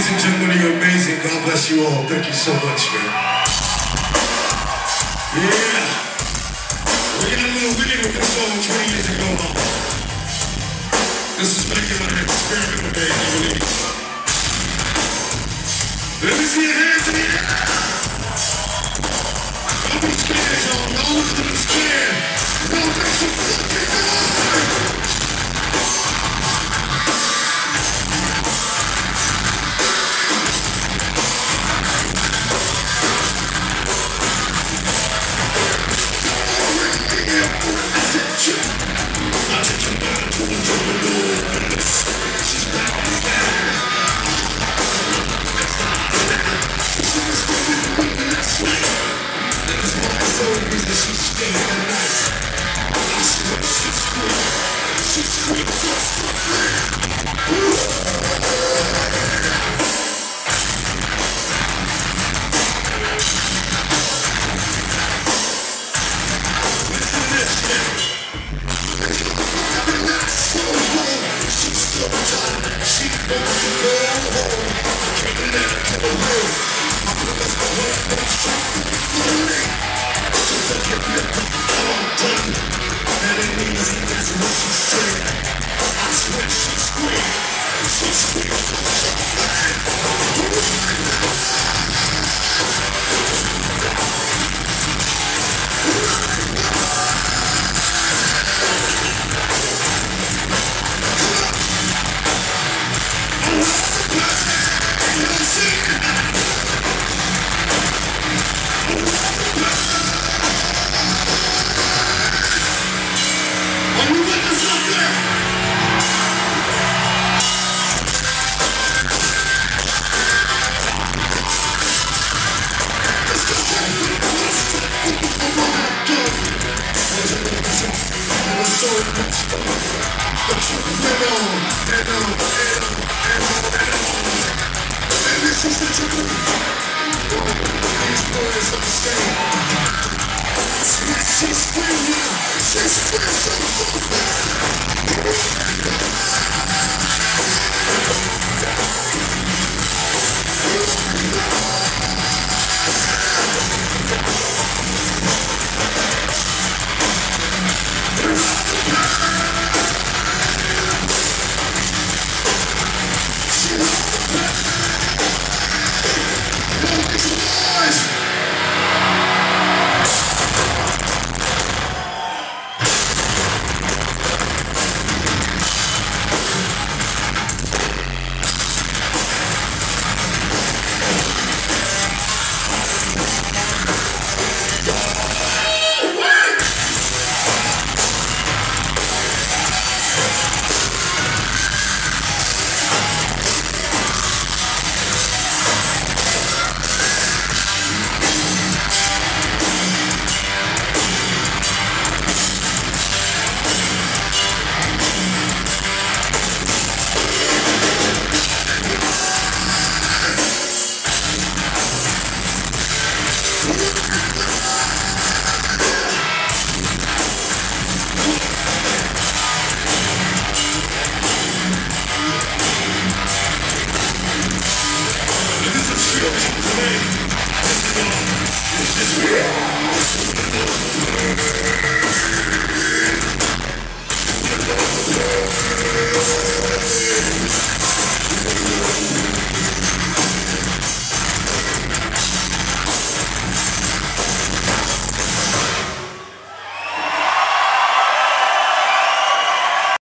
and gentlemen, you're amazing. God bless you all. Thank you so much, man. Yeah. We got a little video with this song 20 years ago. This is making my experimental day, I believe. Let me see your hands in the air. Don't be scared, y'all. Don't be scared. Don't make some fucking noise.